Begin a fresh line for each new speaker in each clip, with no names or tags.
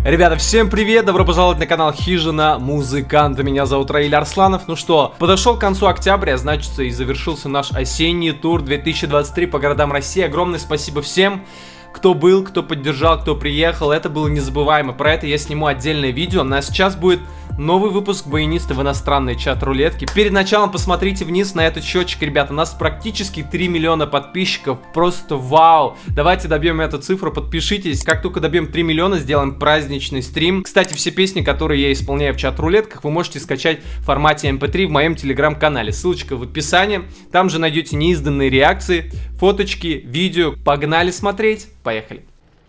Ребята, всем привет! Добро пожаловать на канал Хижина Музыканта. Меня зовут Раиль Арсланов. Ну что, подошел к концу октября, значит, и завершился наш осенний тур 2023 по городам России. Огромное спасибо всем, кто был, кто поддержал, кто приехал. Это было незабываемо. Про это я сниму отдельное видео. Ну а сейчас будет новый выпуск баяниста в иностранной чат-рулетке. Перед началом посмотрите вниз на этот счетчик, ребята. У нас практически 3 миллиона подписчиков. Просто вау! Давайте добьем эту цифру, подпишитесь. Как только добьем 3 миллиона, сделаем праздничный стрим. Кстати, все песни, которые я исполняю в чат-рулетках, вы можете скачать в формате MP3 в моем телеграм-канале. Ссылочка в описании. Там же найдете неизданные реакции, фоточки, видео. Погнали смотреть. Поехали.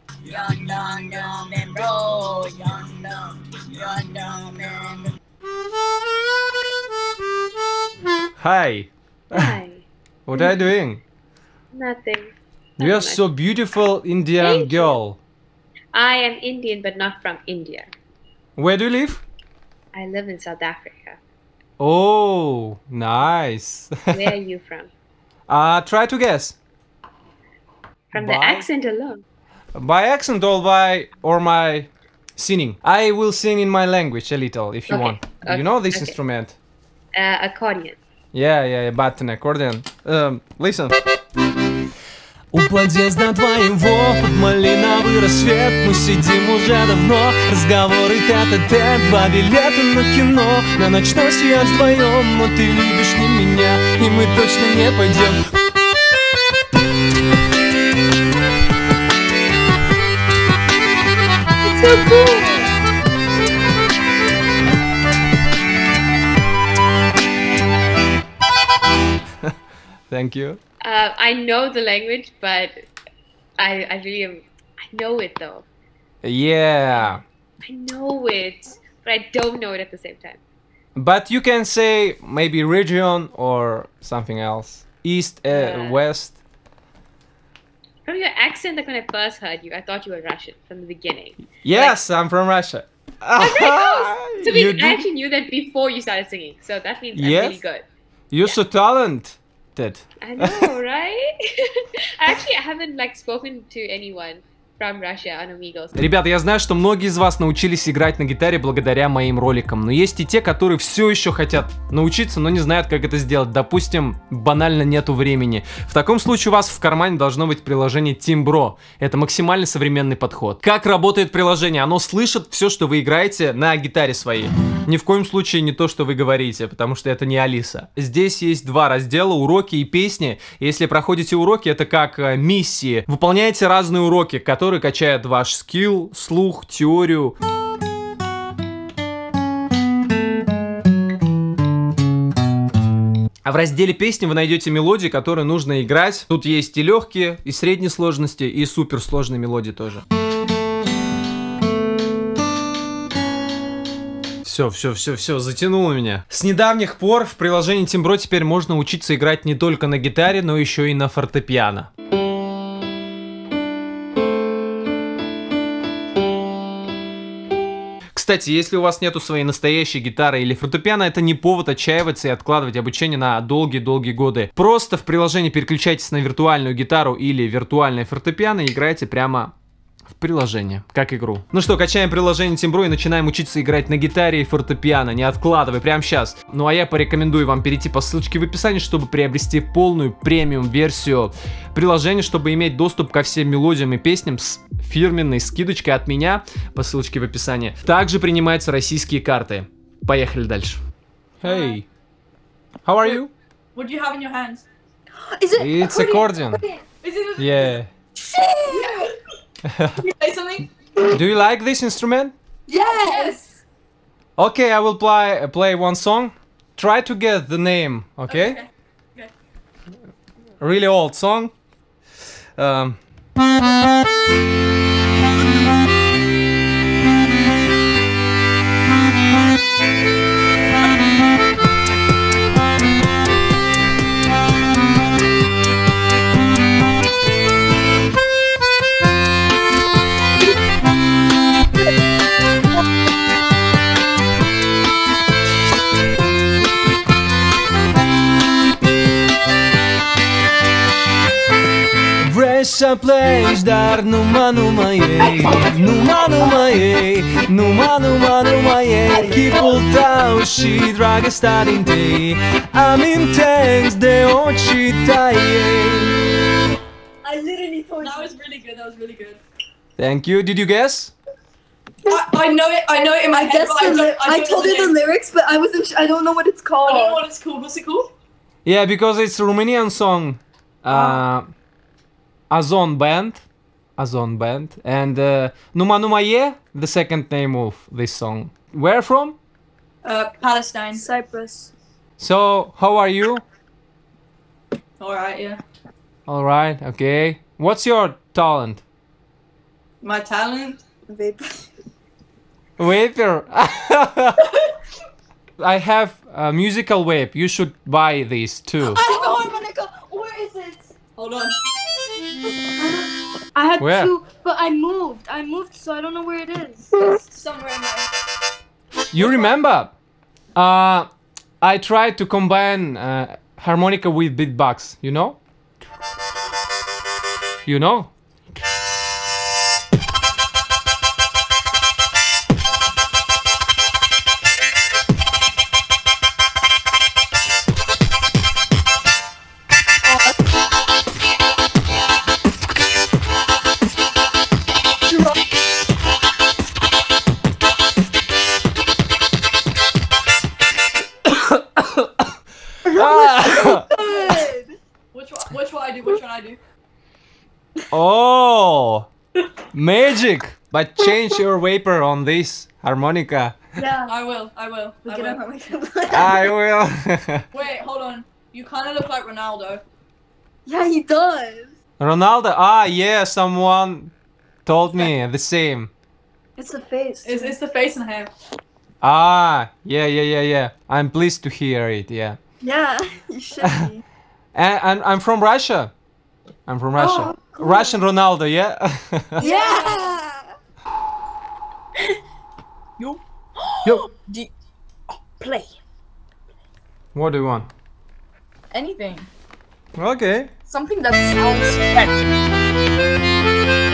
Hi.
Hi.
What are you doing?
Nothing.
You are so beautiful Indian girl.
I am Indian, but not from India.
Where do you live?
I live in South Africa.
Oh, nice.
Where are you from?
Try to guess.
From the
By-
accent alone.
By accent or my singing? I will sing in my language a little if you
Okay,
want.
okay,
You know this
okay.
instrument?
Accordion.
Yeah, button accordion. Listen.
У подъезда твоего под малиновый рассвет мы сидим уже давно. Разговоры тет-а-тет, 2 билета на кино. На ночной сеанс вдвоем, но ты любишь не меня, и мы точно не пойдем.
It's so cool.
Thank you.
I know the language, but I really am. I know it though.
Yeah.
I know it, but I don't know it at the same time.
But you can say maybe region or something else. East, west.
From your accent, like when I first heard you, I thought you were Russian from the beginning.
Yes, I'm from Russia.
So
You
I
do-
actually knew that before you started singing, so that means I'm
Yes?
really good.
You're so talented.
I know, right? Actually, I haven't like spoken to anyone from Russia on Amigos.
Ребята, я знаю, что многие из вас научились играть на гитаре благодаря моим роликам, но есть и те, которые все еще хотят научиться, но не знают, как это сделать. Допустим, банально нету времени. В таком случае у вас в кармане должно быть приложение Timbro. Это максимально современный подход. Как работает приложение? Оно слышит все, что вы играете на гитаре своей. Ни в коем случае не то, что вы говорите, потому что это не Алиса. Здесь есть 2 раздела: уроки и песни. Если проходите уроки, это как миссии. Выполняете разные уроки, которые качают ваш скилл, слух, теорию. А в разделе песни вы найдете мелодии, которые нужно играть. Тут есть и легкие, и средней сложности, и суперсложные мелодии тоже. Все, затянуло меня. С недавних пор в приложении Timbro теперь можно учиться играть не только на гитаре, но еще и на фортепиано. Кстати, если у вас нету своей настоящей гитары или фортепиано, это не повод отчаиваться и откладывать обучение на долгие-долгие годы. Просто в приложении переключайтесь на виртуальную гитару или виртуальное фортепиано и играйте прямо в приложение, как игру. Ну что, качаем приложение Timbro и начинаем учиться играть на гитаре и фортепиано, не откладывай, прямо сейчас. Ну а я порекомендую вам перейти по ссылочке в описании, чтобы приобрести полную премиум-версию приложения, чтобы иметь доступ ко всем мелодиям и песням с фирменной скидочкой от меня по ссылочке в описании. Также принимаются российские карты. Поехали дальше. Hey, how are you?
What do you have in your hands?
Is it?
It's accordion.
Is it a...
Yeah.
Can you play something?
Do you like this instrument?
Yes!
Okay, I will play one song. Try to get the name, okay?
Okay.
Really old song.
Наша плеч дар нума ей, нума ей. Кипултауши драга старинтей, амим текст де очитае.
I literally told you. That was really good. That was really good.
Thank you. Did you guess?
I know it. I know it in my head.
guessed I told you the lyrics, but I wasn't. I don't know what it's called.
I don't know what it's called. What's it called?
Yeah, because it's a Romanian song. Azon Band. And Numa Ye, the second name of this song. Where from?
Palestine.
Cyprus.
So, how are you?
Alright, yeah.
Alright, okay. What's your talent?
My talent?
Vape.
Vapor. I have a musical vape. You should buy these too.
I have a harmonica. Where is it?
Hold on.
I had
Where?
two, but I moved. So I don't know where it is.
Somewhere in there.
You remember? I tried to combine harmonica with beatbox. You know? You know?
Which one I do? Which one I do?
Oh, magic! But change your vapor on this harmonica.
Yeah.
I will. I will.
We
I
get a
will.
harmonica.
I will.
Wait, hold on. You kind of look like Ronaldo.
Yeah, he does.
Ronaldo. Ah, yeah. Someone told me the same.
It's the face.
It's the face and hair.
Ah, yeah. I'm pleased to hear it. Yeah.
Yeah, you should be.
And I'm from Russia. I'm from Russia.
Oh, cool.
Russian Ronaldo, yeah?
Yeah.
Yo.
Play
What do you want?
anything.
Okay.
Something that sounds catchy.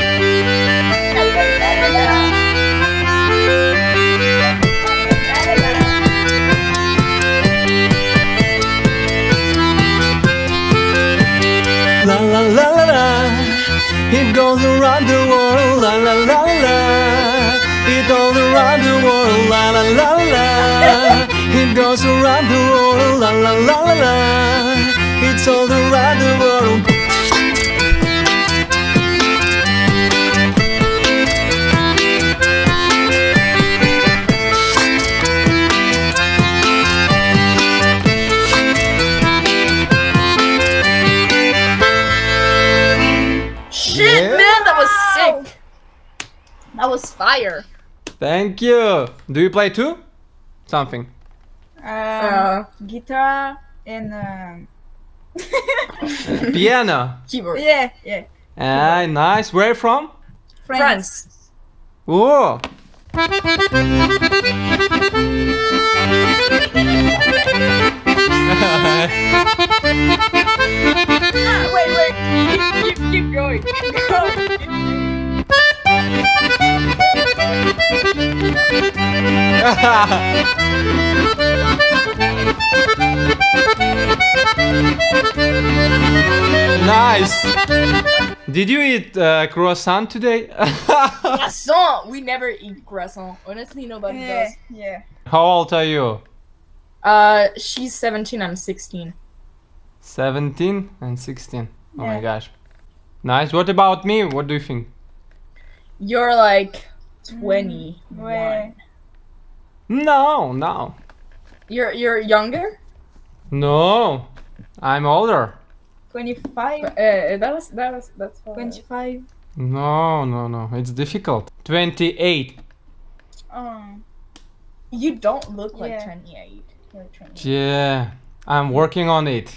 La la la la la. It goes around the world. La la la la. It goes around the world. La la la la. It goes around the world. La la la la. It's all around the world.
Shit,
Yeah.
man, that was sick. That was fire.
Thank you. Do you play too? Something.
Guitar and
Piano.
Keyboard.
yeah.
Ah, nice. Where from?
France.
Oh.
Wait. Keep going. Keep going.
Nice. Did you eat croissant today?
Croissant. We never eat croissant. Honestly, nobody does.
Yeah.
How old are you?
She's 17. I'm 16.
17 and 16. Oh my
Yeah.
gosh. Nice. What about me? What do you think?
You're like 21.
Wait.
No.
You're younger.
No. I'm older.
25.
That's fine.
25.
No. It's difficult. 28.
Oh.
You don't look like
Yeah.
28. You're 28.
Yeah. I'm working on it.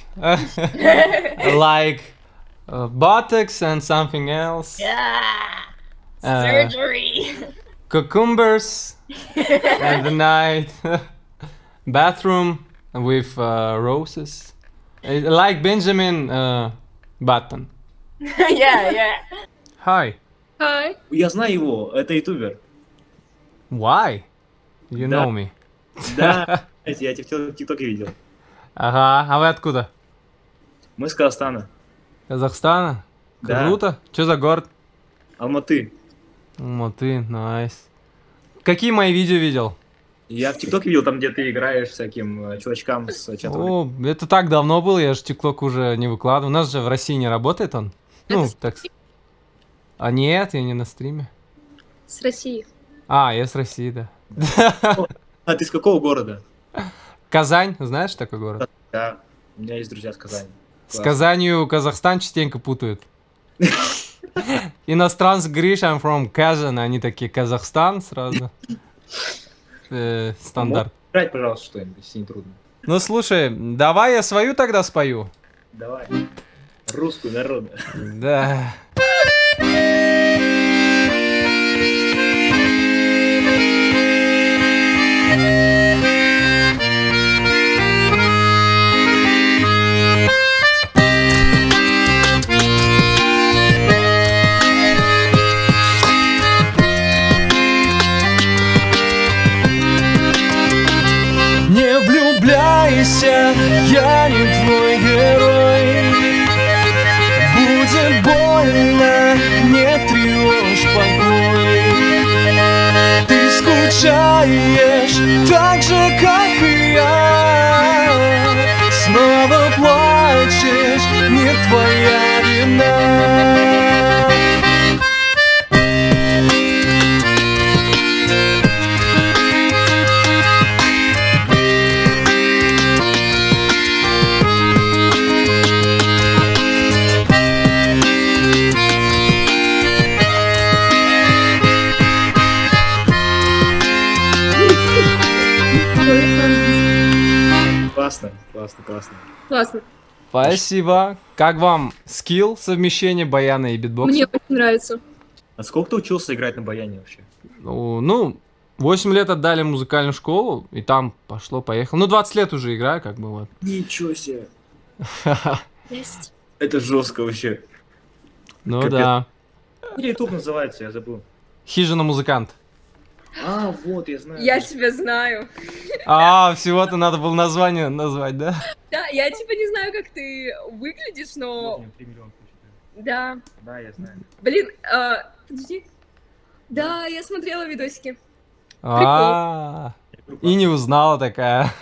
Like buttocks and something else.
Yeah.
Uh,
Surgery.
Cucumbers at the night. Bathroom with roses. Like Benjamin Button.
Yeah.
Hi.
Hi.
Я знаю его, это ютубер.
Why? You
Да.
know me.
Да, я тебя в ТикТоке видел.
Ага, а вы откуда?
Мы с Казахстана.
Казахстана?
Да.
Круто. Что за город?
Алматы.
Алматы, найс. Какие мои видео видел?
Я в ТикТоке видел, там, где ты играешь всяким чувачкам с чатом.
О, это так давно было, я же ТикТок уже не выкладываю. У нас же в России не работает он. Ну, так... А нет, я не на стриме.
С России.
А, я с России, да.
А ты с какого города?
Казань, знаешь такой город?
Да, у меня есть друзья с Казани.
С Казанью Казахстан частенько путают. Иностранцы говоришь, I'm from Kazan, они такие, Казахстан сразу. Стандарт.
Играть, пожалуйста, что-нибудь, если не трудно.
Ну слушай, давай я свою тогда спою.
Давай. Русскую народную.
Да.
Не влюбляйся, я не твой герой. Будет больно, не тревожь покой. Ты скучаешь так же, как и я. Снова плачешь, не твоя вина.
Классно, классно, классно.
Классно.
Спасибо. Как вам скилл совмещения баяна и битбокса?
Мне очень нравится.
А сколько ты учился играть на баяне вообще?
Ну, 8 лет отдали в музыкальную школу, и там пошло-поехало. Ну, 20 лет уже играю, как бы вот.
Ничего себе.
Есть.
Это жестко вообще.
Ну
Капец.
да.
Как YouTube называется, я забыл.
Хижина музыкант.
А, вот, я знаю.
Я тебя знаю.
А, всего-то надо было название назвать, да?
Да, я типа не знаю, как ты выглядишь, но...
Вот, 3 миллиона слушателей.
Да.
Да, я знаю.
Блин, подожди. Да, я смотрела видосики.
А, и не узнала такая.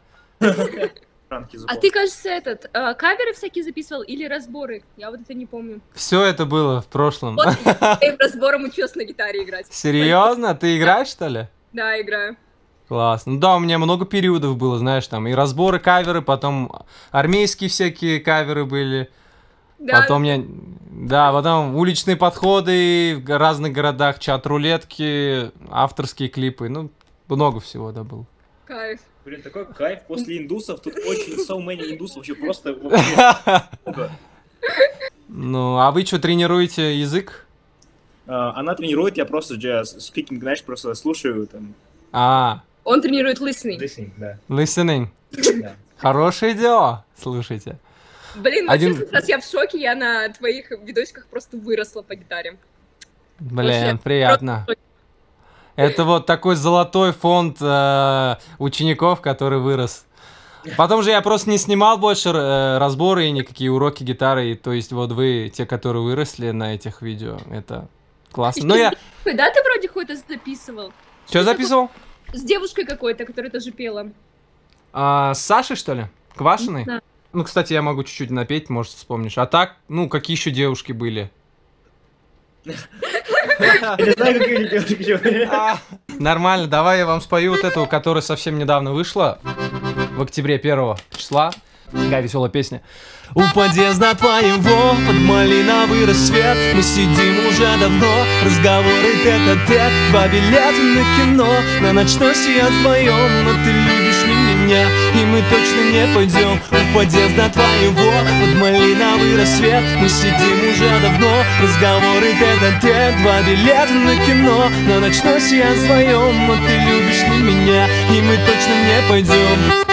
Франки
А
запомнил.
ты, кажется, каверы всякие записывал или разборы? Я вот это не помню.
Все это было в прошлом.
Вот я разбором училась на гитаре играть.
Серьезно? Ты играешь, что ли?
Да, играю.
Классно. Ну да, у меня много периодов было, знаешь, там и разборы, каверы, потом армейские всякие каверы были.
Да,
Потом потом уличные подходы в разных городах, чат-рулетки, авторские клипы, ну, много всего, да, было.
кайф.
Блин, такой кайф после индусов. Тут очень so many индусов. Вообще просто вообще много.
Ну, а вы что, тренируете язык?
Она тренирует, я просто just speaking, знаешь, просто слушаю там.
А,
Он тренирует listening.
Listening, да.
listening.
Да.
Хорошее дело, слушайте.
Блин,
Один-
вообще сейчас я в шоке, я на твоих видосиках просто выросла по гитаре.
Блин,
Вообще,
приятно.
просто-
Это вот такой золотой фонд учеников, который вырос. Потом же я просто не снимал больше разборы и никакие уроки гитары. И, то есть вот вы, те, которые выросли на этих видео, это классно. Ну я...
Да, ты вроде какой-то записывал.
Что записывал?
С девушкой какой-то, которая тоже пела.
С Сашей, что ли? Квашиной?
Да.
Ну, кстати, я могу чуть-чуть напеть, может, вспомнишь. А так, ну, какие еще девушки были?
Я не знаю, какие девушки.
Нормально, давай я вам спою вот эту, которая совсем недавно вышла. В октябре 1 числа. Такая веселая песня.
У подъезда твоего под малиновый рассвет мы сидим уже давно, разговоры тет-а-тет, 2 билета на кино, на ночной сеанс вдвоем, но ты любишь не меня, и мы точно не пойдем. У подъезда твоего под малиновый рассвет мы сидим уже давно, разговоры тет-а-тет, 2 билета на кино, на ночной сеанс вдвоем, но ты любишь не меня, и мы точно не пойдем.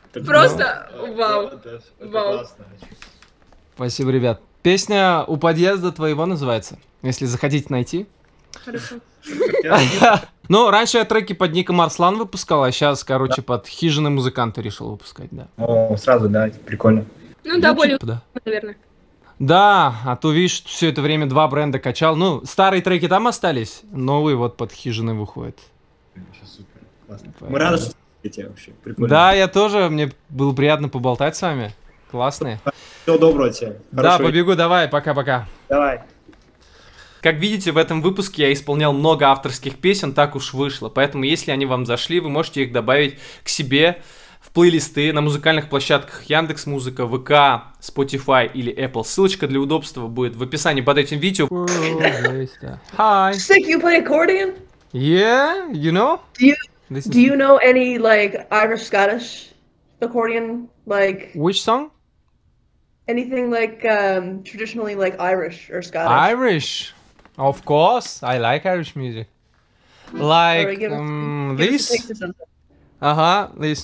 Просто вау. Вау.
Спасибо, ребят. Песня «У подъезда твоего» называется, если захотите найти.
Хорошо.
Ну, раньше я треки под ником Арслан выпускал, а сейчас, короче, под хижины музыканта решил выпускать, да.
О, сразу, да, прикольно.
Ну да, более,
Да.
наверное.
Да, а то, видишь, все это время 2 бренда качал. Ну, старые треки там остались, новые вот под хижины выходят.
Супер, классно. Мы рады, что ты вообще. Прикольно.
Да, я тоже, мне было приятно поболтать с вами. Классные.
Всего доброго тебе.
Да,
Хорошего.
побегу, давай, пока-пока.
Давай.
Как видите, в этом выпуске я исполнял много авторских песен, так уж вышло. Поэтому, если они вам зашли, вы можете их добавить к себе в плейлисты на музыкальных площадках Яндекс.Музыка, ВК, Spotify или Apple. Ссылочка для удобства будет в описании под этим видео. Hi.
Sick, you play accordion?
Yeah, you know?
Do you know any like Irish Scottish accordion, like
Which song?
anything like traditionally like Irish or Scottish?
Irish. Of course, I like Irish music. Like
Alright, give us a
this.
taste of something.
This.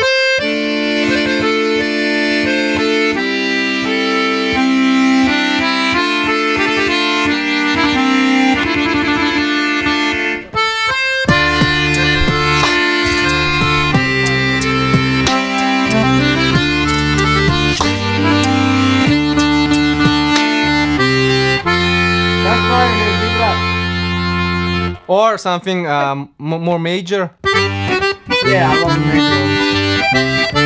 Or something more major.
Yeah, I love the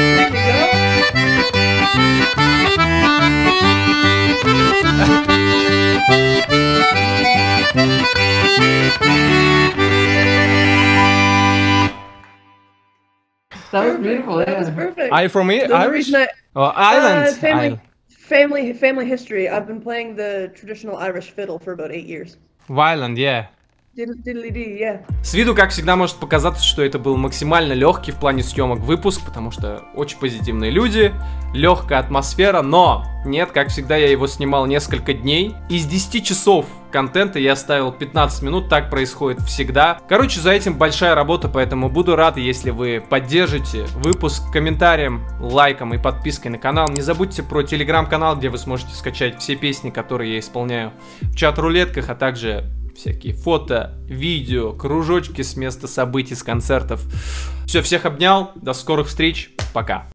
That was beautiful. That was perfect.
Are you from here?
The
Irish?
reason
Island.
family history. I've been playing the traditional Irish fiddle for about 8 years.
Island, yeah.
Diddly-dee, yeah.
С виду, как всегда, может показаться, что это был максимально легкий в плане съемок выпуск, потому что очень позитивные люди, легкая атмосфера, но нет, как всегда, я его снимал несколько дней. Из 10 часов контента я оставил 15 минут, так происходит всегда. Короче, за этим большая работа, поэтому буду рад, если вы поддержите выпуск комментарием, лайком и подпиской на канал. Не забудьте про телеграм-канал, где вы сможете скачать все песни, которые я исполняю в чат-рулетках, а также всякие фото, видео, кружочки с места событий, с концертов. Все, всех обнял, до скорых встреч, пока.